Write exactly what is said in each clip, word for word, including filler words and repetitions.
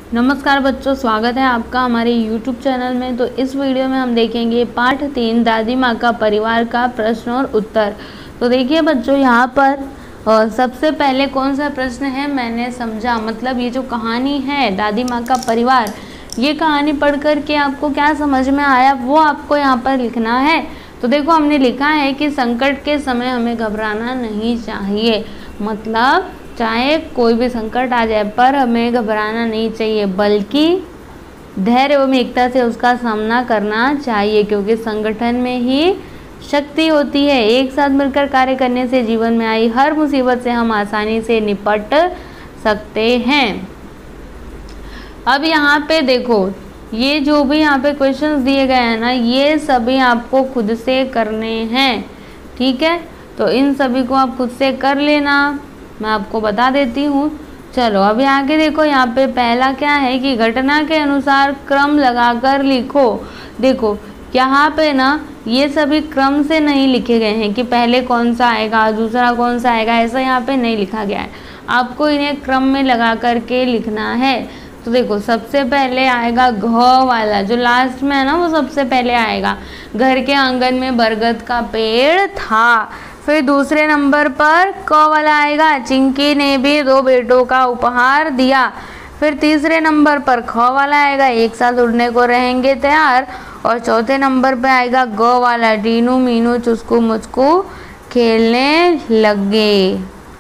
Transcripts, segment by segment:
नमस्कार बच्चों, स्वागत है आपका हमारे यूट्यूब चैनल में। तो इस वीडियो में हम देखेंगे पाठ तीन दादी माँ का परिवार का प्रश्न और उत्तर। तो देखिए बच्चों, यहाँ पर और सबसे पहले कौन सा प्रश्न है, मैंने समझा, मतलब ये जो कहानी है दादी माँ का परिवार, ये कहानी पढ़ कर के आपको क्या समझ में आया वो आपको यहाँ पर लिखना है। तो देखो, हमने लिखा है कि संकट के समय हमें घबराना नहीं चाहिए, मतलब चाहे कोई भी संकट आ जाए पर हमें घबराना नहीं चाहिए, बल्कि धैर्य एवं एकता से उसका सामना करना चाहिए, क्योंकि संगठन में ही शक्ति होती है। एक साथ मिलकर कार्य करने से जीवन में आई हर मुसीबत से हम आसानी से निपट सकते हैं। अब यहाँ पे देखो, ये जो भी यहाँ पे क्वेश्चंस दिए गए हैं ना, ये सभी आपको खुद से करने हैं, ठीक है। तो इन सभी को आप खुद से कर लेना, मैं आपको बता देती हूँ। चलो अभी आगे देखो, यहाँ पे पहला क्या है कि घटना के अनुसार क्रम लगाकर लिखो। देखो यहाँ पे ना ये सभी क्रम से नहीं लिखे गए हैं कि पहले कौन सा आएगा दूसरा कौन सा आएगा, ऐसा यहाँ पे नहीं लिखा गया है। आपको इन्हें क्रम में लगा करके लिखना है। तो देखो, सबसे पहले आएगा घ वाला, जो लास्ट में है ना वो सबसे पहले आएगा। घर के आंगन में बरगद का पेड़ था। फिर दूसरे नंबर पर क वाला आएगा, चिंकी ने भी दो बेटों का उपहार दिया। फिर तीसरे नंबर पर ख वाला आएगा, एक साथ उड़ने को रहेंगे तैयार। और चौथे नंबर पे आएगा ग वाला, टीनू मीनू चुस्कू मुचकू खेलने लगे।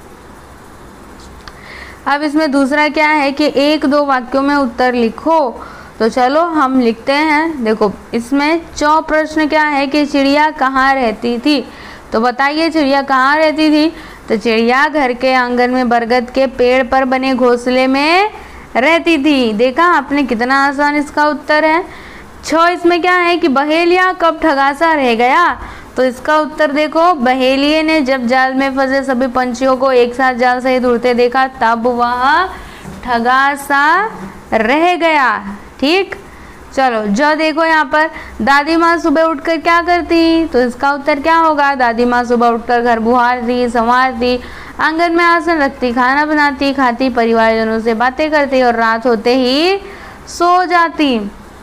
अब इसमें दूसरा क्या है कि एक दो वाक्यों में उत्तर लिखो। तो चलो हम लिखते हैं। देखो इसमें चौ प्रश्न क्या है कि चिड़िया कहाँ रहती थी। तो बताइए चिड़िया कहाँ रहती थी। तो चिड़िया घर के आंगन में बरगद के पेड़ पर बने घोंसले में रहती थी। देखा आपने, कितना आसान इसका उत्तर है। छ इसमें क्या है कि बहेलिया कब ठगासा रह गया। तो इसका उत्तर देखो, बहेलिये ने जब जाल में फंसे सभी पंछियों को एक साथ जाल सहित उड़ते देखा, तब वह ठगासा रह गया। ठीक, चलो जो देखो यहाँ पर, दादी माँ सुबह उठकर क्या करती। तो इसका उत्तर क्या होगा, दादी माँ सुबह उठकर घर बुहारती, संवारती, आंगन में आसन रखती, खाना बनाती, खाती, परिवारजनों से बातें करती और रात होते ही सो जाती।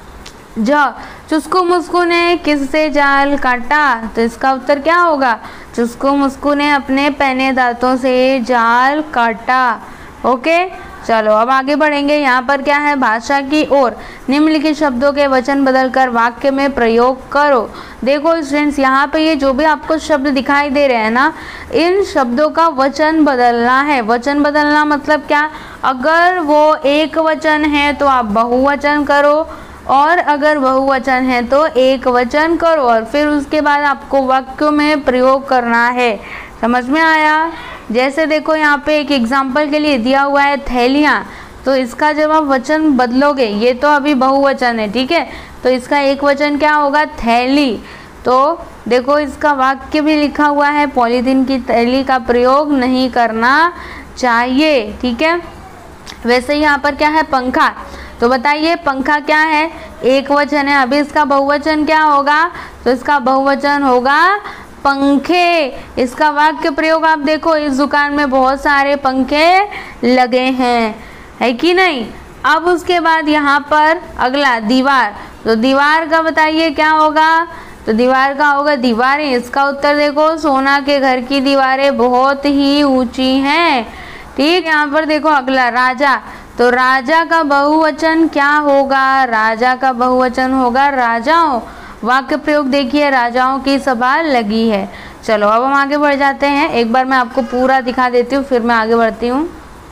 ज चुस्कू मुस्कू ने किससे जाल काटा। तो इसका उत्तर क्या होगा, चुस्कू मुस्कू ने अपने पहने दांतों से जाल काटा। ओके, चलो अब आगे बढ़ेंगे। यहाँ पर क्या है, भाषा की ओर। निम्नलिखित शब्दों के वचन बदलकर वाक्य में प्रयोग करो। देखो स्टूडेंट्स, यहाँ पे ये जो भी आपको शब्द दिखाई दे रहे हैं ना, इन शब्दों का वचन बदलना है। वचन बदलना मतलब क्या, अगर वो एक वचन है तो आप बहुवचन करो, और अगर बहुवचन है तो एक वचन करो, और फिर उसके बाद आपको वाक्यों में प्रयोग करना है। समझ में आया। जैसे देखो यहाँ पे एक एग्जाम्पल के लिए दिया हुआ है थैलियाँ। तो इसका जब आप वचन बदलोगे, ये तो अभी बहुवचन है, ठीक है, तो इसका एक वचन क्या होगा, थैली। तो देखो इसका वाक्य भी लिखा हुआ है, पॉलीथीन की थैली का प्रयोग नहीं करना चाहिए, ठीक है। वैसे ही यहाँ पर क्या है, पंखा। तो बताइए पंखा क्या है, एक वचन है। अभी इसका बहुवचन क्या होगा, तो इसका बहुवचन होगा पंखे। इसका वाक्य प्रयोग आप देखो, इस दुकान में बहुत सारे पंखे लगे हैं, है कि नहीं। अब उसके बाद यहाँ पर अगला दीवार। तो दीवार का बताइए क्या होगा, तो दीवार का होगा दीवारें। इसका उत्तर देखो, सोना के घर की दीवारें बहुत ही ऊंची हैं। ठीक, यहाँ पर देखो अगला राजा। तो राजा का बहुवचन क्या होगा, राजा का बहुवचन होगा राजाओं। वाक्य प्रयोग देखिए, राजाओं की सभा लगी है। चलो अब हम आगे बढ़ जाते हैं। एक बार मैं आपको पूरा दिखा देती हूँ, फिर मैं आगे बढ़ती हूँ।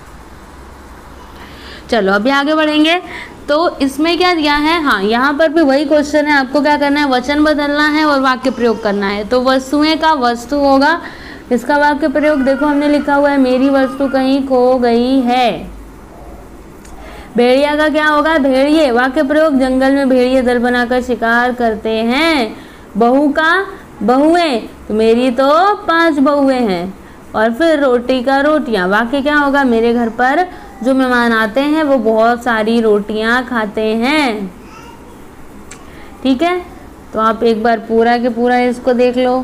चलो अभी आगे बढ़ेंगे। तो इसमें क्या दिया है, हाँ यहाँ पर भी वही क्वेश्चन है, आपको क्या करना है, वचन बदलना है और वाक्य प्रयोग करना है। तो वस्तुएं का वस्तु होगा, इसका वाक्य प्रयोग देखो हमने लिखा हुआ है, मेरी वस्तु कहीं खो गई है। भेड़िया का क्या होगा, भेड़िए। वाक्य प्रयोग, जंगल में भेड़िए दल बनाकर शिकार करते हैं। बहू का, बहुएं। तो मेरी तो पांच बहुएं हैं। और फिर रोटी का, रोटियां। वाक्य क्या होगा, मेरे घर पर जो मेहमान आते हैं वो बहुत सारी रोटियां खाते हैं। ठीक है, तो आप एक बार पूरा के पूरा इसको देख लो।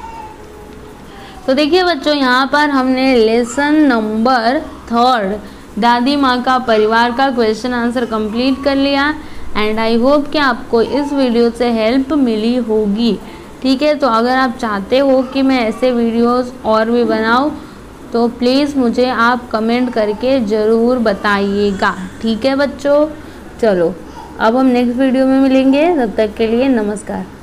तो देखिए बच्चों, यहाँ पर हमने लेसन नंबर थर्ड दादी माँ का परिवार का क्वेश्चन आंसर कंप्लीट कर लिया। एंड आई होप कि आपको इस वीडियो से हेल्प मिली होगी। ठीक है, तो अगर आप चाहते हो कि मैं ऐसे वीडियोस और भी बनाऊं तो प्लीज़ मुझे आप कमेंट करके ज़रूर बताइएगा। ठीक है बच्चों, चलो अब हम नेक्स्ट वीडियो में मिलेंगे। तब तक के लिए नमस्कार।